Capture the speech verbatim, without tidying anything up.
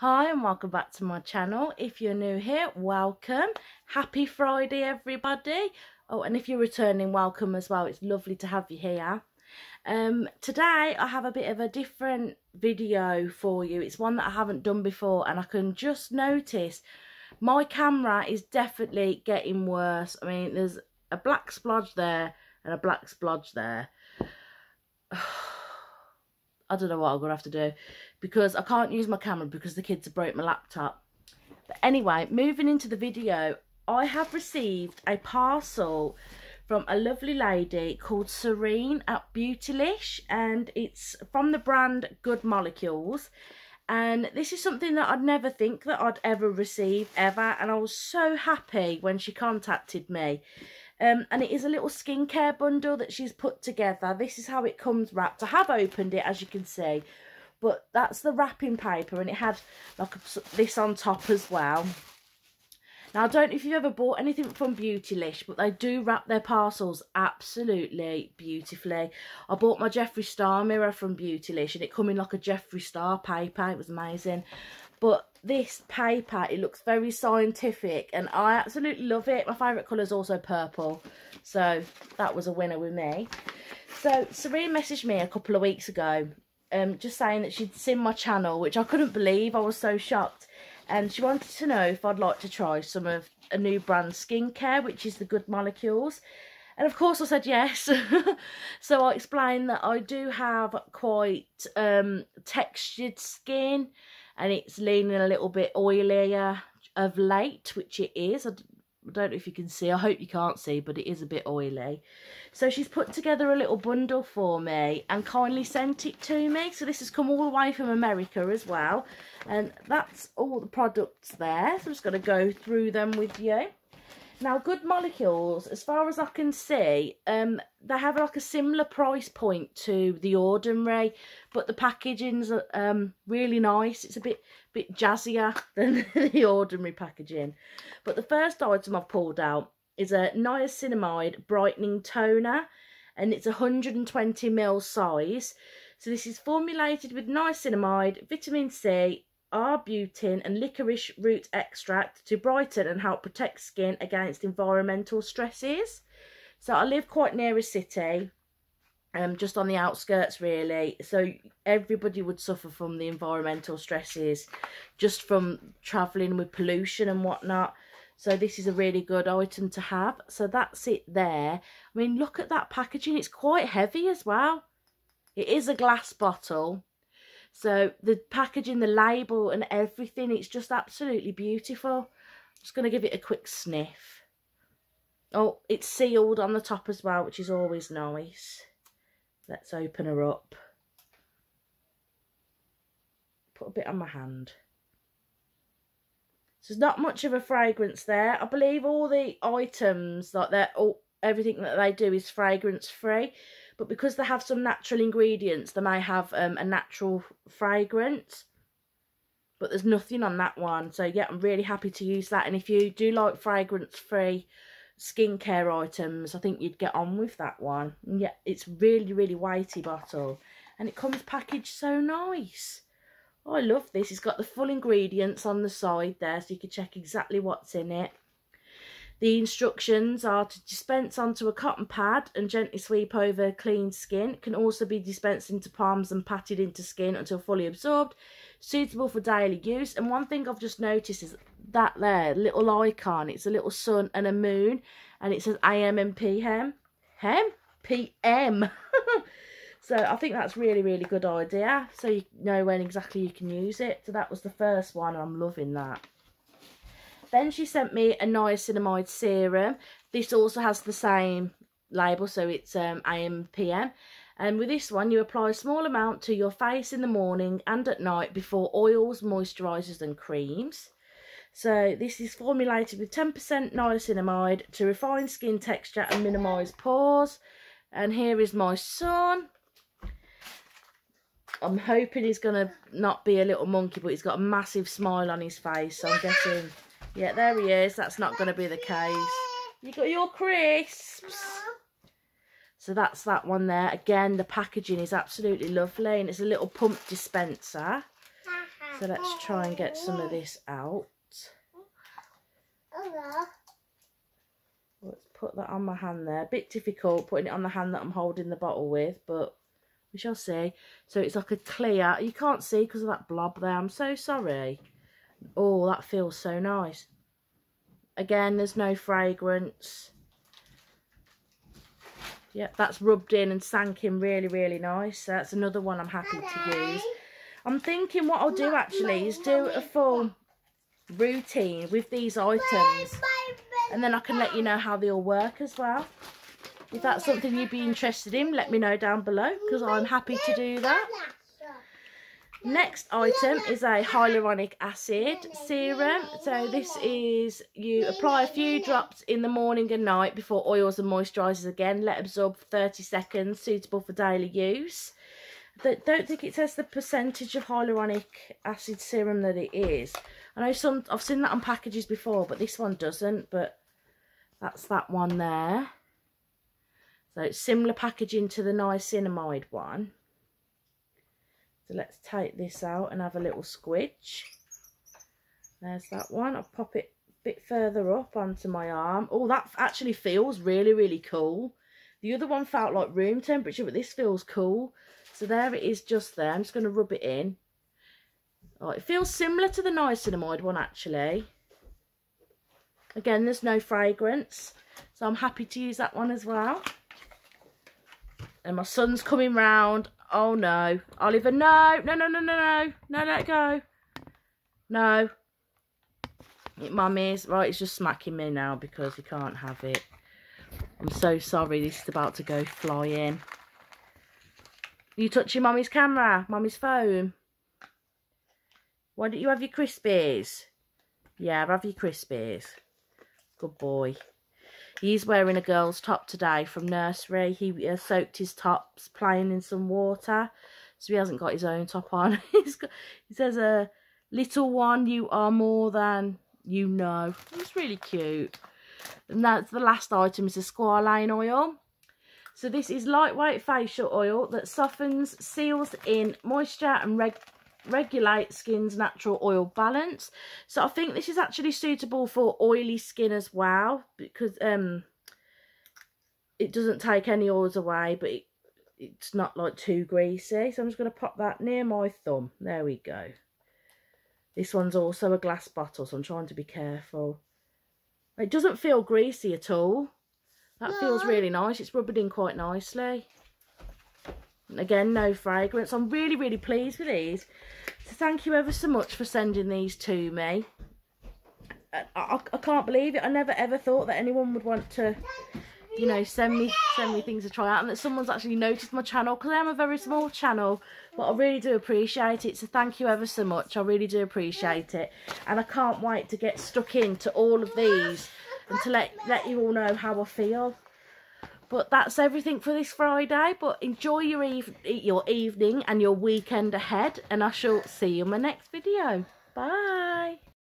Hi and welcome back to my channel. If you're new here, welcome. Happy Friday everybody. Oh, and if you're returning, welcome as well. It's lovely to have you here. Um, today I have a bit of a different video for you. It's one that I haven't done before, and I can just notice my camera is definitely getting worse. I mean, there's a black splodge there and a black splodge there. I don't know what I'm going to have to do because I can't use my camera because the kids have broke my laptop. But anyway, moving into the video, I have received a parcel from a lovely lady called Serene at Beautylish, and it's from the brand Good Molecules. And this is something that I'd never think that I'd ever receive ever, and I was so happy when she contacted me. Um, and it is a little skincare bundle that she's put together. This is how it comes wrapped. I have opened it, as you can see, but that's the wrapping paper, and it had like a, this on top as well. Now, I don't know if you've ever bought anything from Beautylish, but they do wrap their parcels absolutely beautifully. I bought my Jeffree Star mirror from Beautylish, and it come in like a Jeffree Star paper. It was amazing. But this paper, it looks very scientific, and I absolutely love it. My favourite colour is also purple, so that was a winner with me. So Serene messaged me a couple of weeks ago, um, just saying that she'd seen my channel, which I couldn't believe. I was so shocked. And she wanted to know if I'd like to try some of a new brand skincare, which is the Good Molecules. And of course I said yes. So I explained that I do have quite um, textured skin, and it's leaning a little bit oilier of late, which it is. I don't know if you can see. I hope you can't see, but it is a bit oily. So she's put together a little bundle for me and kindly sent it to me. So this has come all the way from America as well. And that's all the products there. So I'm just going to go through them with you. Now, Good Molecules, as far as I can see, um, they have like a similar price point to The Ordinary, but the packaging's um, really nice. It's a bit bit jazzier than The Ordinary packaging. But the first item I've pulled out is a niacinamide brightening toner, and it's one hundred twenty mil size. So this is formulated with niacinamide, vitamin C, arbutin and licorice root extract to brighten and help protect skin against environmental stresses. So I live quite near a city, um, just on the outskirts really, so everybody would suffer from the environmental stresses just from travelling with pollution and whatnot. So this is a really good item to have. So that's it there. I mean, look at that packaging. It's quite heavy as well. It is a glass bottle. So the packaging, the label and everything, it's just absolutely beautiful. I'm just going to give it a quick sniff. Oh, it's sealed on the top as well, which is always nice. Let's open her up. Put a bit on my hand. So there's not much of a fragrance there. I believe all the items, like that, all everything that they do is fragrance free. But because they have some natural ingredients, they may have um, a natural fragrance. But there's nothing on that one. So, yeah, I'm really happy to use that. And if you do like fragrance-free skincare items, I think you'd get on with that one. And yeah, it's really, really weighty bottle. And it comes packaged so nice. Oh, I love this. It's got the full ingredients on the side there, so you can check exactly what's in it. The instructions are to dispense onto a cotton pad and gently sweep over clean skin. It can also be dispensed into palms and patted into skin until fully absorbed. Suitable for daily use. And one thing I've just noticed is that there, little icon. It's a little sun and a moon. And it says A M and P M. Hem? P M. So I think that's really, really good idea. So you know when exactly you can use it. So that was the first one. I'm loving that. Then she sent me a niacinamide serum. This also has the same label, so it's um, A M P M. And with this one, you apply a small amount to your face in the morning and at night before oils, moisturisers and creams. So this is formulated with ten percent niacinamide to refine skin texture and minimise pores. And here is my son. I'm hoping he's going to not be a little monkey, but he's got a massive smile on his face, so I'm guessing... Yeah, there he is. That's not going to be the case. You got your crisps. So that's that one there. Again, the packaging is absolutely lovely. And it's a little pump dispenser. So let's try and get some of this out. Let's put that on my hand there. A bit difficult putting it on the hand that I'm holding the bottle with, but we shall see. So it's like a clear. You can't see because of that blob there. I'm so sorry. Oh, that feels so nice. Again, there's no fragrance. Yep, that's rubbed in and sank in really, really nice. So that's another one I'm happy to use. I'm thinking what I'll do actually is do a full routine with these items. And then I can let you know how they all work as well. If that's something you'd be interested in, let me know down below, because I'm happy to do that. Next item is a hyaluronic acid serum. So this is, you apply a few drops in the morning and night before oils and moisturisers again. Let absorb for thirty seconds, suitable for daily use. I don't think it says the percentage of hyaluronic acid serum that it is. I know some, I've seen that on packages before, but this one doesn't, but that's that one there. So it's similar packaging to the niacinamide one. So let's take this out and have a little squidge. There's that one. I'll pop it a bit further up onto my arm. Oh, that actually feels really, really cool. The other one felt like room temperature, but this feels cool. So there it is just there. I'm just going to rub it in. Oh, it feels similar to the niacinamide one actually. Again, there's no fragrance. So I'm happy to use that one as well. And my son's coming round. Oh no. Oliver, no. No, no, no, no, no. No, let it go. No. Mummy's. Right, he's just smacking me now because he can't have it. I'm so sorry. This is about to go flying. You touching Mummy's camera? Mummy's phone? Why don't you have your Crispies? Yeah, have your Crispies. Good boy. He's wearing a girl's top today from nursery. He uh, soaked his tops playing in some water. So he hasn't got his own top on. He's got, he says, uh, little one, you are more than you know. It's really cute. And that's the last item, is the squalane oil. So this is lightweight facial oil that softens, seals in moisture and reg regulate skin's natural oil balance. So I think this is actually suitable for oily skin as well, because um it doesn't take any oils away, but it, it's not like too greasy. So I'm just going to pop that near my thumb. There we go. This one's also a glass bottle, so I'm trying to be careful. It doesn't feel greasy at all. That no. feels really nice. It's rubbing in quite nicely. And again, no fragrance. I'm really, really pleased with these. So thank you ever so much for sending these to me. I, I, I can't believe it. I never ever thought that anyone would want to, you know, send me send me things to try out, and that someone's actually noticed my channel, because I am a very small channel, but I really do appreciate it. So thank you ever so much. I really do appreciate it, and I can't wait to get stuck into all of these and to let let you all know how I feel. But that's everything for this Friday. But enjoy your eve your evening and your weekend ahead, and I shall see you in my next video. Bye.